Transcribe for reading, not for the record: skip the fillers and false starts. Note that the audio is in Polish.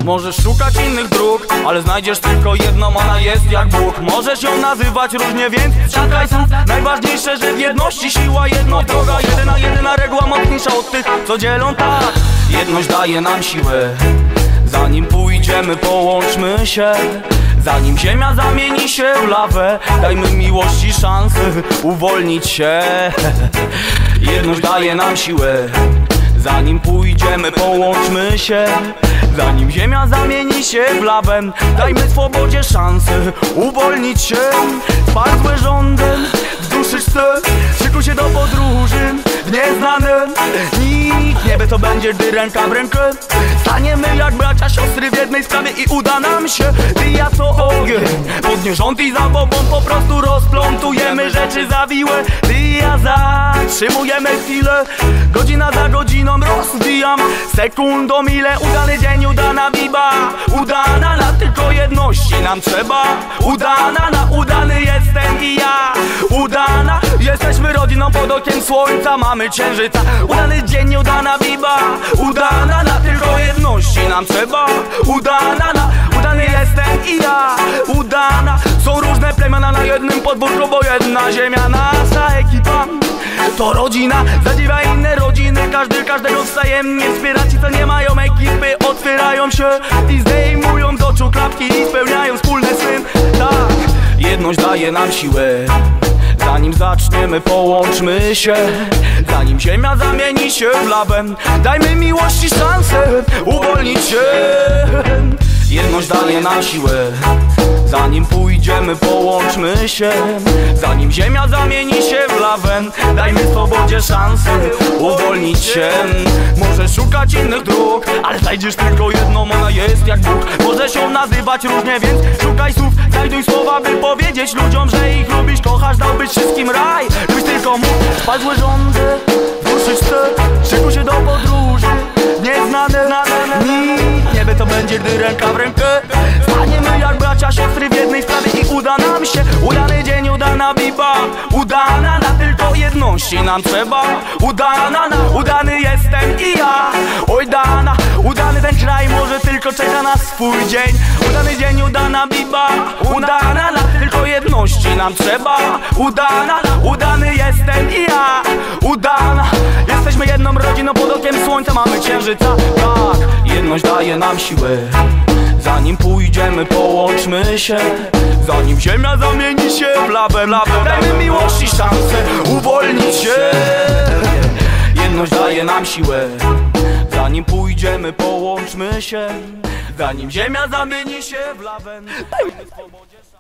Możesz szukać innych dróg, ale znajdziesz tylko jedną, ona jest jak Bóg. Możesz ją nazywać różnie, więc szukaj słów. Najważniejsze, że w jedności siła, jedno droga. Jedyna reguła mocniejsza od tych, co dzielą, tak. Jedność daje nam siłę. Zanim pójdziemy, połączmy się. Zanim ziemia zamieni się w lawę, dajmy miłości szansę uwolnić się. Jedność daje nam siłę. Zanim pójdziemy, połączmy się. Zanim ziemia zamieni się w lawę, dajmy swobodzie szansę uwolnić się. Spal złe rządem, wzduszyć chcę. Szykuj się do podróży w nieznane. Nikt nie wie, co będzie, gdy ręka w rękę. Staniemy jak bracia, siostry w jednej sprawie i uda nam się. Ty, ja, co ogień, podnie rząd i za bobą po prostu rozplątujemy rzeczy zawiłe. Ty, ja, zatrzymujemy chwilę. Godzina za godziną rozwijam sekundą ile. Udany dzień, udana biba. Udana na tylko jedności nam trzeba. Udany jestem i ja. Udana, jesteśmy rodziną pod okiem słońca. Mamy księżyca. Udany dzień, udana biba. Udana na tylko jedności nam trzeba. Udany jestem i ja. Udana, są różne plemiona na jednym podwórku, bo jedna ziemia. Nasza ekipa to rodzina, zadziwia inne rodziny. Każdego wzajemnie wspiera. Ci, co nie mają ekipy, otwierają się i zdejmują z oczu klapki i spełniają wspólny syn. Tak, jedność daje nam siłę. Zanim zaczniemy, połączmy się. Zanim ziemia zamieni się w lawę, dajmy miłości szansę uwolnić się. Jedność daje nam siłę. Zanim pójdziemy, połączmy się. Zanim ziemia zamieni się w lawę, dajmy swobodzie szansę uwolnić się. Możesz szukać innych dróg, ale znajdziesz tylko jedną, ona jest jak Bóg. Możesz ją nazywać różnie, więc szukaj słów. Znajduj słowa, by powiedzieć ludziom, że ich lubisz, kochasz, dałbyś wszystkim raj. Gdybyś tylko mógł, spal złe rządy, wyruszyć chcę. Szykuj się do podróży nieznane. Nikt nie wie, co będzie, gdy ręka w rękę. Staniemy jak bracia, siostry w jednej sprawie i uda nam się. Udany dzień, udana biba. Udana na tylko jedności nam trzeba. Udany jestem i ja. Oj dana, udany ten kraj może tylko czeka na swój dzień. Udany dzień, udana biba. Udana na tylko jedności nam trzeba. Udany jestem i ja. Udana, jesteśmy jedną rodziną pod okiem słońca. Mamy księżyca, tak, jedność daje nam siłę. Zanim pójdziemy, połączmy się. Zanim ziemia zamieni się w lawę, dajmy miłości szansę uwolnić się. Jedność daje nam siłę. Zanim pójdziemy, połączmy się. Zanim ziemia zamieni się w lawę, dajmy swobodzie.